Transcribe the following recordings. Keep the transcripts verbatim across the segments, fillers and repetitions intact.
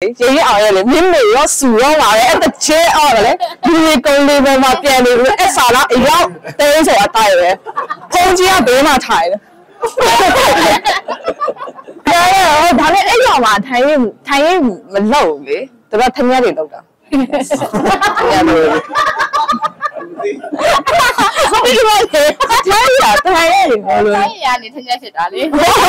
လေရေရအောင်ရလေမြင်းမေရောစူရောလာလေအဲ့တချဲအော်လေဒီကုန်းလေးပေါ်မှာပြန်နေလို့အဲ့ဆာလာအရောက်တဲဆိုအတိုင်းပဲဖုန်းကြီးကဘေးမှာထိုင်တယ်ဒါလည်းဒါလည်းအဲ့ရောက်မှာထိုင်ရင်ထိုင်ရင်မလုပ်လေသူကထမင်းတွေလုပ်တာရတယ်ဟုတ်ပြီပါလေထိုင်ရထိုင်ရတယ်ဘောလို့ထိုင်ရနေထမင်းဖြစ်တာလေ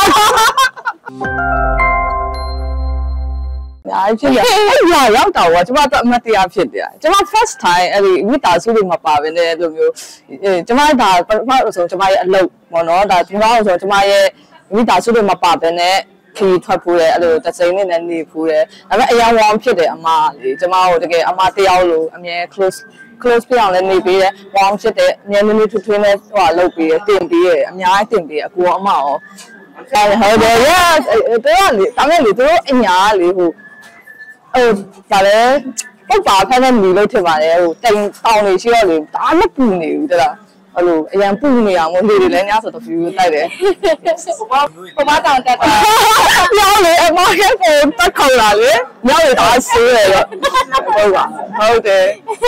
အားဖြစ်ရအဲ့ရရောက်တော့ကျမတော့အမတ်တရားဖြစ်တယ်ကျမ first time အဲ့ဒီမိသားစုတွေမပါဘဲနဲ့လိုမျိုးကျမဒါပထမဆိုကျမရဲ့အလုပ်ပေါ့နော်ဒါဒီမှာဆိုကျမရဲ့မိသားစုတွေမပါဘဲနဲ့ခီးထွက်ဖူးတယ်အဲ့လိုတစ်စိမ့်နဲ့နေဖူးတယ်ဒါပေမဲ့အရင်ဝမ်းဖြစ်တယ်အမလေကျမတို့တကယ်အမတယောက်လိုအမြဲ close close ပြအောင်လည်းနေပြီးတယ်ဝမ်းဖြစ်တယ်အမြဲနည်းနည်းထွထွင်းနဲ့ဟိုလုပ်ပြီးတယ်တင်ပြီးတယ်အများကြီးတင်ပြီးအကူအမရောဟုတ်တယ်ရတော့လေဒါမဲ့လေတို့အညာလေဟိုဟိုဒါလည်းပုတ်ပါဖက်နဲ့မီလို့ထင်ပါတယ်ဟိုတိမ်တောင်နေရှိတော့လေဒါမပူနေဘူးတလားအဲ့လိုအရင်ပူနေအောင်လေတွေလည်းညဆိုတော့ view တိုက်တယ်ပမတောင်တက်တာပြောလေအမရဲ့ကိုတက်ခေါ်လာလေညလေဒါဆေးရတော့ဟုတ်ပါဟုတ်တယ်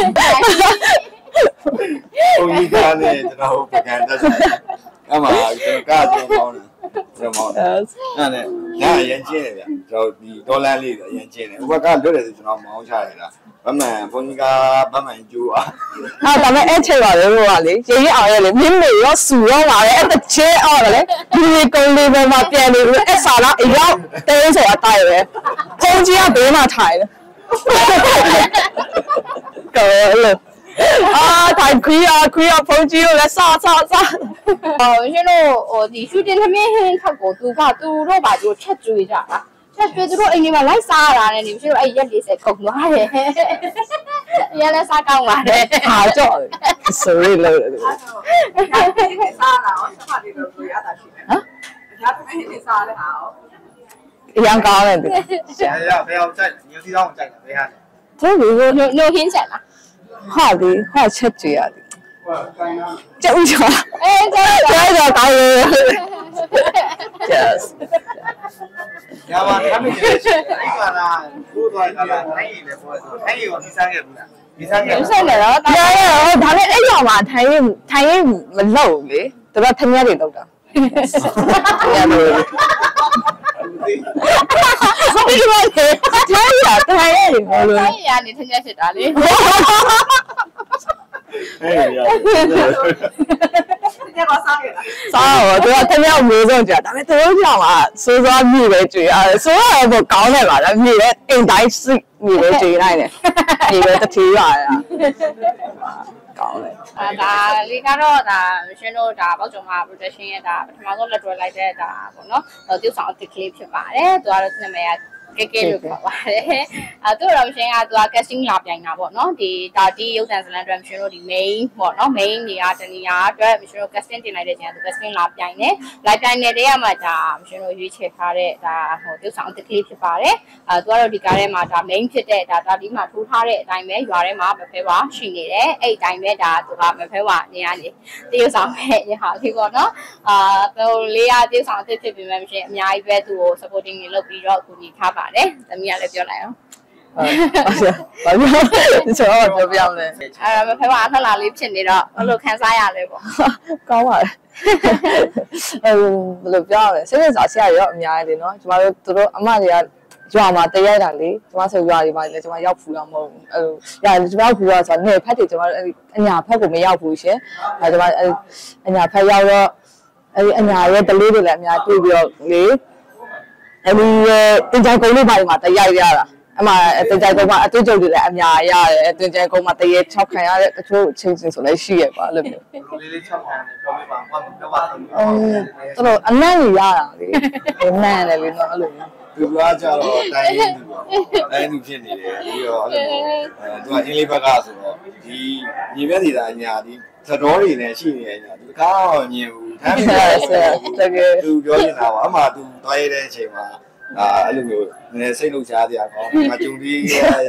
ဘုန်းကြီးကလည်းကျွန်တော်ပကံတက်အမှကျွန်တော်ကကျွန်တော်မောင်းတယ်ကျွန်တော်မောင်းတယ်အဲ့နဲ့ညအရင်ကျင်းတယ်ဗျကျွန်တော်ဒီဒေါ်လာလေးအရင်ကျင်းတယ်ဥပကလွတ်တယ်ဆိုကျွန်တော်မောင်းချရတာဗမှန်ဘုန်းကြီးကဗမှန်ကျိုးอ่ะဟာဒါပေမဲ့အဲ့ချိန်ပါလေဟိုကလေရေရအောင်ရလေမြင်းမေရောစူရောလာလေအဲ့တချဲအော်လေဒီကုန်းလေးပေါ်မှာပြန်နေလို့အဲ့ဆာလာအရောက်တဲဆိုအတိုင်းပဲဖုန်းကြီးကဘေးမှာထိုင်တယ်ကောလို့အာထိုင်ခွေးအားခွေးအားဖုန်းကြီးကိုလည်းစားစားစားဟိုရှင်တို့ဟိုဒီရှူတင်သမင်းဟင်းခက်ကိုသူကသူတို့ပါသူချက်ကျွေးကြတာချက်ကျွေးသူတို့အိမ်ထဲမှာလိုက်စားရတာနဲ့ဒီရှင်တို့အဲ့ရက်လေးစက်ကုန်သွားတယ်ရလည်းစားကောင်းပါတယ်ဟာကြော့ဆိုရီလို့စားလာအောင်စပါတီတို့ရတာရှိတယ်ဟမ်ရတဲ့ဟင်းစားလဲအောင်အရင်ကောင်းတယ်ဆရာရဘယ်အောင်ကြိုက်ညစီအောင်ကြိုက်တယ်ဘယ်ဟာလဲသူတို့ညညဟင်းချက်လားဟာဒီဟာချက်ကြရတယ်ကျုပ်ချာအေးကျုပ်ချာကျုပ်ကောင်းတယ် yes ရပါမယ်အမေကြီးအဲ့ကလာကိုသွားကြတာအဲ့ဒီလေပေါ်ဆိုအဲ့ဒီကိုဒီစားခဲ့ဘူးလားဒီစားခဲ့ဘူးဆက်နေတော့ဒါလည်းဒါလည်းအဲ့ရောက်မှာထိုင်ရင်ထိုင်ရင်မလုပ်လေသူကထမင်းတွေလုပ်တာရတယ်ဟုတ်ပြီပါလေထိုင်ရထိုင်ရတယ်ဘောလို့ထိုင်ရနေထမင်းဖြစ်တာလေအဲ့ရရပါစားရလားစားတော့သူကထမင်းမျိုးစုံကြာဒါပေမဲ့သူတို့ကြောင့်ကစိုးစောမြည်ပဲကြွေရတယ်စိုးကတော့ကောင်းတယ်ပါလားမြည်ပဲအိမ်တိုင်းစိမြည်ပဲကြွေလိုက်တယ်မြည်ပဲတတိယရတာကောင်းတယ်အာဒါလေးကတော့ဒါရှင်တို့ဒါပေါက်ချုံမှာ production ရဲ့ဒါပထမဆုံးလက်တွဲလိုက်တဲ့ဒါပေါ့နော်တိကျဆောင်အစ်စ်ကလေးဖြစ်ပါတယ်သူကတော့နာမည်ကကဲကဲလို့ခေါ်ပါတယ်အဲသူတို့ရှင်ကသူက casting လာပြိုင်တာပေါ့နော်ဒီဒါဒီရုပ်သံဇာတ်လမ်းအတွက်ရှင်တို့ဒီ main ပေါ့နော် main နေရာတနေရာအတွက်ရှင်တို့ casting တင်လိုက်တဲ့ချိန်ကသူ casting လာပြိုင်တယ်လာပြိုင်တဲ့တည်းကမှဒါရှင်တို့ရွေးချယ်ထားတဲ့ဒါဟိုတိကျဆောင်အစ်စ်ကလေးဖြစ်ပါတယ်အဲသူကတော့ဒီကားထဲမှာဒါ main ဖြစ်တဲ့ဒါဒါဒီမှာထိုးထားတဲ့အတိုင်းပဲရွာထဲမှာမဖဲပါရှိနေတယ်အဲ့အတိုင်းပဲဒါသူကမဖဲပါနေရာနေတိကျဆောင်ပဲညဟာလေးပေါ့နော်အာဟိုလေးရတိကျဆောင်အစ်စ်ဖြစ်ပြီးမှရှင်အများကြီးပဲသူ့ကို supporting တွေလုပ်ပြီးတော့အကူအညီထားပါတယ်သမီးကလည်းပြောလိုက်အောင်ဘာလို့ဆိုတော့ပြောပြမယ်အဲ့မဖဲပါအထလာလေးဖြစ်နေတော့ဘယ်လိုခံစားရလဲပေါ့ကောင်းပါလေအဲဘယ်လိုပြောရလဲစိတ်ဝင်စားစရာရောအများကြီးလေနော်ကျမတို့တို့အမတွေကရွာမှာတရိုက်တာလေကျမဆိုရွာတွေမှာလည်းကျမရောက်ဖူးတော့မဟုတ်ဘူးအဲရာကျမဖူးတော့ဆိုတော့နေဖက်တွေကျမတို့အညာဖက်ကိုမရောက်ဘူးရှင်အဲကျမအညာဖက်ရောက်တော့အဲဒီအညာရဲ့တလေးတွေလည်းအများတွေ့ပြီးတော့လေအဲဒီတင်ကြိုင်ကုန်းလေးပါမှာတရိုက်ရတာအမှတင်ကြိုင်ကုန်းမှာအတွေ့အကြုံတွေလည်းအများရတယ်တင်ကြိုင်ကုန်းမှာတရေ၆ခံရတဲ့တချို့ချင်းချင်းဆိုလည်းရှိရပါလို့မျိုးလေးလေး၆ခံတယ်ပြောပြပါဘာမပြောပါဘူးအော်တော်တော်အနံ့ကြီးရတာလေအနံ့လည်းလေနော်အဲ့လိုသူကကြတော့တိုင်းရင်းသူပေါ့တိုင်းရင်းဖြစ်နေတယ်ပြီးတော့အဲ့လိုအဲသူကအင်းလေးဘက်ကဆိုတော့ဒီညီမျက်စီတာအညာဒီသတော်တွေနဲ့ရှိနေတဲ့အညာဒီကားတော့ညင်ဘူးထမ်းပြီးတော့တကယ်သူပြောနေတာပါအမှသူသွားရတဲ့အချိန်မှာအာအဲ့လိုမျိုးနည်းစိတ်လှုပ်ရှားစရာကောင်းငါကြုံပြီး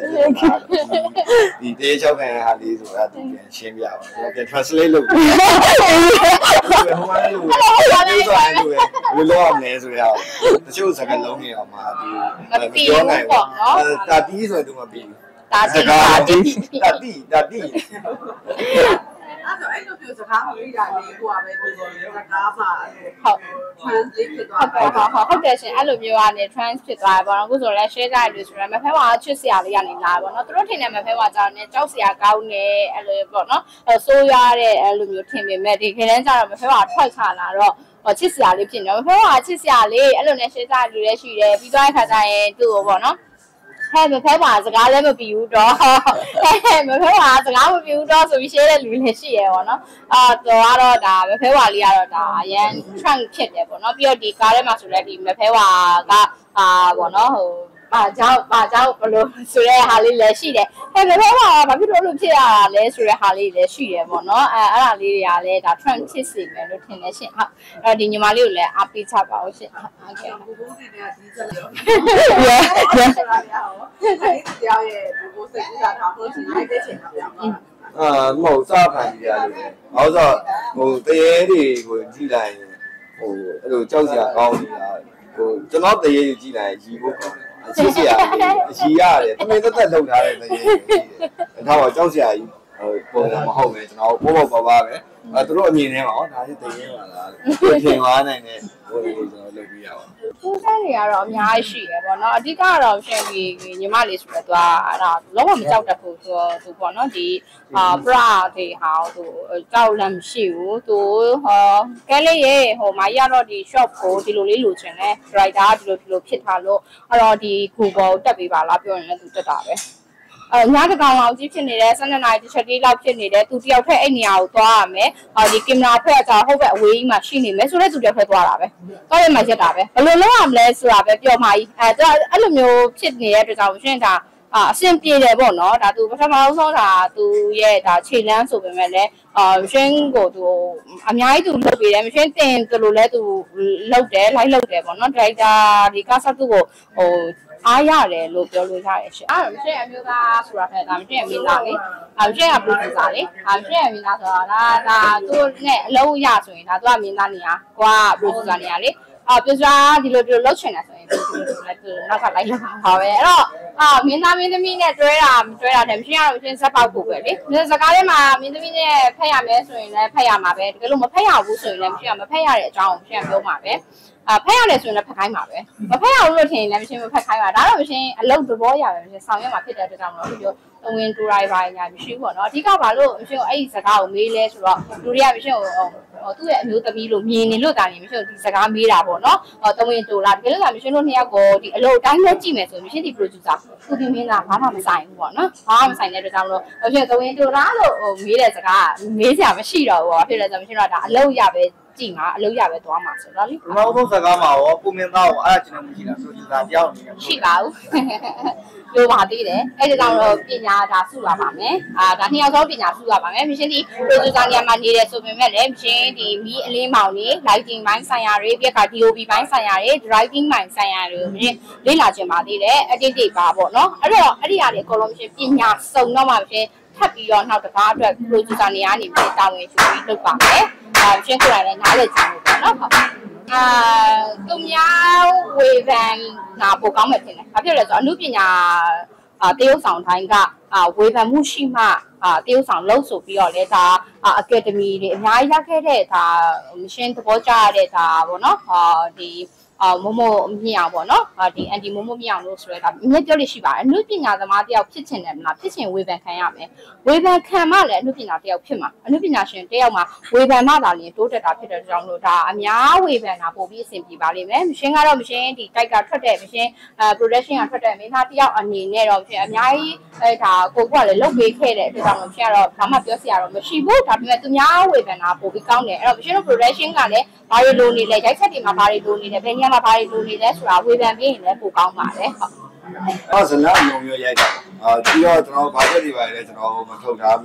ဒီတေးချောက်ခံဟာလေးဆိုတာသူပြန်ရှင်းပြပါတော့ပြန် translate လုပ်ဟိုမှာလည်းလို့ပြောတယ်လို့ဘယ်လိုလုပ်အောင်လဲဆိုရအောင်တချို့စကားလုံးတွေအောင်မှာဒီပြောနိုင်ပေါ့နော်တာတီးဆိုရင်သူမပြီးတာတီတာတီတာတီတာတီအဲ့တော့အဲ့လိုမျိုးစကားမလို့ရလေကိုကပဲဒီလိုစကားပါဟုတ် translate ဖြစ်သွားတယ်ဟုတ်ဟုတ်ဟုတ်တယ်ရှင်အဲ့လိုမျိုးကနေ trans ဖြစ်သွားတယ်ပေါ့နော်အခုဆိုလည်း share ကြရလို့ဆိုတော့မဖဲဝါချစ်စရာလေးရနေလာပေါ့နော်သူတို့ထင်တယ်မဖဲဝါကြောင့်ねကြောက်စရာကောင်းတယ်အဲ့လိုပေါ့နော်ဆိုးရတဲ့အဲ့လိုမျိုးထင်ပေမဲ့ဒီခေတ်တန်းကျတော့မဖဲဝါထွက်ချလာတော့ချစ်စရာလေးဖြစ်နေမဖဲဝါချစ်စရာလေးအဲ့လိုနဲ့ share ကြရလို့လည်းရှိတယ်ပြီးသွားတဲ့ခါကျရင်သူ့ကိုပေါ့နော်ဟဲ့မဖဲပါစကားလည်းမပြီးဘူးတော့ဟဲ့မဖဲပါစကားမပြီးဘူးတော့ဆိုပြီးရှင်းတဲ့လူလည်းရှိရပေါ့နော်အာတော့ကတော့ဒါမဖဲပါလေးကတော့ဒါအရန် trunk ဖြစ်တယ်ပေါ့နော်ပြီးတော့ဒီကားထဲမှာဆိုလည်းဒီမဖဲပါကအာပေါ့နော်ဟိုပါเจ้าပါเจ้าဘလို့ဆိုတဲ့ဟာလေးလည်းရှိတယ်ဟဲ့မဖဲပါဘာဖြစ်လို့လို့ဖြစ်ရတာလဲဆိုတဲ့ဟာလေးလည်းရှိတယ်ပေါ့နော်အဲအဲ့ဒါလေးတွေကလည်းဒါ trunk ဖြစ်စေမယ်လို့ထင်တယ်ရှင်ဟုတ်အဲ့ဒီညီမလေးကိုလည်းအားပေးချပါဦးရှင်ဟုတ်ကဲ့ဘူဘူဒီနဲ့ဒီစက်ရော yeah yeah အဲ့ဒီတရားရဲ့ဘူဘူစိတ်ကူးတာထားလို့ရှိရင်အဲ့ဒီချိန်မှာပြောင်းသွားအာမဟုတ်စားခံကြရတယ်။ဟောဆိုဟိုတရေတွေကိုကြည့်လိုက်ရင်ဟိုအဲ့လိုကြောက်စရာကောင်းနေတာဟိုကျွန်တော်တရေကိုကြည့်လိုက်ရီဖို့ကောင်းတယ်။အချစ်စရာအရှိရတယ်။တမင်သက်သက်လုပ်ထားတဲ့တရေကိုကြည့်တယ်။ဒါတော့ကြောက်စရာကြီးဟိုပုံစံမဟုတ်ပဲကျွန်တော်ဘောဘောပါပါပဲ။အဲသူတို့အမြင်ထဲမှာဟောဒါကြီးတရေပါလား။ထင်သွားနိုင်တဲ့ဟိုကျွန်တော်လုပ်ပြီးရအောင်။စူးစမ်းတွေကတော့အများကြီးရှိရပေါ့နော်။အဓိကကတော့ရှင်ဒီညီမလေးဆိုတော့သူကအဲ့ဒါလုံးဝမကြောက်တတ်ဘူးဆိုတော့သူပေါ့နော်ဒီအာပရာတွေဟာသူကြောက်လည်းမရှိဘူး။သူဟောကဲလေးရေဟိုမကြီးကတော့ဒီ shop ကိုဒီလိုလေးလိုချင်တယ်။ writer ကဒီလိုဒီလိုဖြစ်ထားလို့အဲ့တော့ဒီ Google တက်ပေးပါလားပြောရင်လည်းသူတက်တာပဲ။အဲညတကောင်လောက်ကြီးဖြစ်နေတယ်၁၂နာရီတစ်ချက်လေးလောက်ဖြစ်နေတယ်သူတယောက်ထက်အဲ့နေရာကိုသွားရမယ်အော်ဒီကင်မရာဖက်ကျတော့ဟုတ်ပဲအဝေးကြီးမှာရှိနေမယ်ဆိုတော့သူတယောက်ထက်သွားတာပဲသွားရမှရက်တာပဲဘယ်လိုလုပ်ရမလဲဆိုတာပဲပြောမှကြီးအဲသူအဲ့လိုမျိုးဖြစ်နေတဲ့အတွက်ကြောင့်ရှင်ဒါအာအဆင်ပြေတယ်ပေါ့နော်ဒါသူပထမဆုံးဒါသူရဲ့ဒါခြေလမ်းဆိုပေမဲ့လည်းအာရှင်ကိုသူအများကြီးသူလုပ်ပေးတယ်မရှင်တင်သူလိုလဲသူလုပ်တယ်လိုက်လုပ်တယ်ပေါ့နော်ဒါရိုက်တာဒီကစားသူကိုဟိုအားရတယ်လို့ပြောလို့ရတယ်ရှင်အဲ့တော့မရှိအမျိုးသားဆိုတာထက်ဒါမရှိအမင်းသားလေအမရှိက producer လေအမရှိအမင်းသားဆိုတာဒါဒါသူ့နဲ့အလုံးရဆိုရင်ဒါသူကမင်းသားနေရကိုက producer နေရလေအော် producer ဒီလိုဒီလိုလုပ်ချင်တယ်ဆိုရင်သူနောက်ကလိုက်လောက်ပါပဲအဲ့တော့အာမင်းသားမင်းသမီးနဲ့တွဲတာတွဲတာတည်းမရှိကတော့မရှိစက်ပေါက်ဖို့ပဲလေဒီစကားထဲမှာမင်းသမီးနဲ့ဖက်ရမယ်ဆိုရင်လည်းဖက်ရမှာပဲတကယ်လို့မဖက်ရဘူးဆိုရင်လည်းမရှိကမဖက်ရတဲ့အကြောင်းကိုမရှိကပြောမှာပဲအာဖက်ရတယ်ဆိုရင်လည်းဖက်ခိုင်းပါပဲမဖက်ရဘူးလို့ထင်ရင်လည်းမရှိမဖက်ခိုင်းပါဒါတော့မရှိအလုပ်သဘောရပဲမရှိဆောင်ရွက်မှာဖြစ်တဲ့အတွက်ကြောင့်မလို့ပြောအဝင်တူရိုက်ပါညာမရှိဘူးပေါ့နော်အဓိကဘာလို့မရှိအဲ့ဒီစကားကိုမေးလဲဆိုတော့လူတွေကမရှိဟိုသူ့ရဲ့အမျိုးသမီးလို့မြင်နေလို့တာနေမရှိဒီစကားမေးတာပေါ့နော်ဟောတဝင်တူလားတကယ်လို့ကမရှိလို့နှစ်ယောက်ကိုဒီအလုပ်အတိုင်းနဲ့ကြည့်မယ်ဆိုရင်မရှိဒီ producer သူဒီမင်းသားဘာမှမဆိုင်ဘူးပေါ့နော်ဘာမှမဆိုင်တဲ့အတွက်ကြောင့်မလို့မရှိတဝင်တူလားလို့ဟိုမေးတဲ့စကားမေးစရာမရှိတော့ဘူးပေါ့ဖြစ်တယ်ဆိုမရှိတော့ဒါအလုပ်ရပဲကြည့်မှာအလုပ်ရပဲသွားမှာဆိုတော့လေဘယ်လိုစကားမှာရောကိုမင်းသားကိုအဲ့ဒါကျွန်တော်မရှိတာ producer တယောက်အနေနဲ့ရှိပါဘူးလိုပါသေးတယ်အဲ့ဒါကြောင့်တော့ပညာဒါစုလာပါမယ်အာဒါနှစ်ယောက်ဆုံးပညာစုလာပါမယ်မရှင်ဒီ producer နေရာမှာနေတယ်ဆိုပေမဲ့လည်းမရှင်ဒီမီးအလင်းမောင်နေ lighting ဘိုင်းဆိုင်ရာတွေပြက်က D O P ဘိုင်းဆိုင်ရာတွေ driving ဘိုင်းဆိုင်ရာတွေမရှင်လေ့လာခြင်းပါသေးတယ်အတိတ်တွေပါပေါ့နော်အဲ့တော့အဲ့ဒီအရာတွေအကုန်လုံးမရှင်ပညာစုံတော့မှမရှင်ထပ်ပြီးတော့နောက်တစ်ခါအတွက် producer နေရာနေပြီးတာဝန်ယူပြီးလုပ်ပါမယ်အာမရှင်ကိုယ်တိုင်လည်းနားလည်ကြည့်လို့ပေါ့နော်အာသူများဝေဖန်တာပိုကောင်းမှထင်တယ်။ဘာဖြစ်လဲဆိုတော့အမှုပညာအာတရုပ်ဆောင်တိုင်းကအာဝေဖန်မှုရှိမှအာတရုပ်ဆောင်လို့ဆိုပြီးတော့လေဒါအကယ်ဒမီတွေအများကြီးရခဲ့တဲ့ဒါမရှင်းသဘောကျရတဲ့ဒါပေါ့နော်အာဒီအာမမိုမြင်အောင်ပေါ့နော်ဒီအန်တီမမိုမြင်အောင်လို့ဆိုရဲဒါအမြဲပြောလို့ရှိပါတယ်အမှုပညာသမားတယောက်ဖြစ်ချင်တယ်မလားဖြစ်ချင်ဝေဖန်ခံရမယ်ဝေဖန်ခံမှလည်းအမှုပညာတယောက်ဖြစ်မှာအမှုပညာရှင်တယောက်မှာဝေဖန်မှသာလျှင်တိုးတက်တာဖြစ်တဲ့ကြောင့်လို့ဒါအများဝေဖန်တာပို့ပြီးအဆင်ပြေပါလိမ့်မယ်မရှင်းကတော့မရှင်းဒီတိုက်ကထွက်တဲ့မရှင်းအဲ production ကထွက်တဲ့မင်းသားတယောက်အနေနဲ့တော့ဖြစ်အများကြီးအဲဒါကိုကလည်းလုတ်ပေးခဲ့တဲ့အတွက်ကြောင့်မရှင်းကတော့ဘာမှပြောစရာတော့မရှိဘူးဒါပေမဲ့သူများဝေဖန်တာပို့ပြီးကောင်းတယ်အဲ့တော့မရှင်းတို့ production ကလည်းဘာတွေလိုနေလဲရိုက်ချက်တွေမှာဘာတွေလိုနေလဲဘယ်နေရာမှာဘာတွေလိုနေလဲဆိုတာဝေဖန်ပြီးရင်လည်းပိုကောင်းပါတယ်ဟုတ်အော်ဇလန်ရုံရရိုက်တာအာပြီးတော့ကျွန်တော်ဘာချက်တွေပါလဲကျွန်တော်မထုတ်ထားမိဘူး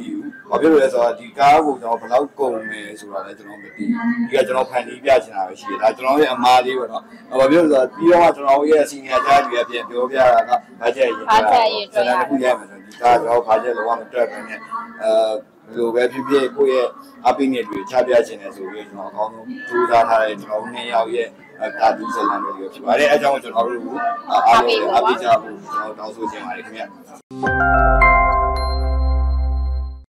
ဘာဖြစ်လို့လဲဆိုတော့ဒီကားကိုကျွန်တော်ဘယ်လောက်ကုန်မယ်ဆိုတာလည်းကျွန်တော်မသိဘူးဒီကကျွန်တော်ဖန်တီးပြချင်တာပဲရှိတယ်ဒါကျွန်တော်ရဲ့အမားလေးပေါ့နော်ဘာဖြစ်လို့ဆိုတော့ပြီးတော့ကျွန်တော်ရဲ့စီနီယာကြားတွေအပြင်ပြောပြတာကဘာချက်ရေးတာကျွန်တော်ခုရမယ်ဆိုဒီကားကျွန်တော်ဘာချက်လောကမတွက်ပဲနဲ့အဲလိုပဲဖြစ်ဖြစ်ကိုယ့်ရဲ့အပိနေတွေချပြချင်တယ်ဆိုပြီးကျွန်တော်အကောင်းဆုံးကြိုးစားထားတယ်ကျွန်တော်နှစ်ယောက်ရဲ့တာတူစလန်တွေဖြစ်ပါတယ်အဲကြောင့်ကျွန်တော်တို့အားလုံးအားပေးကြဖို့ကျွန်တော်တောင်းဆိုချင်ပါတယ်ခင်ဗျ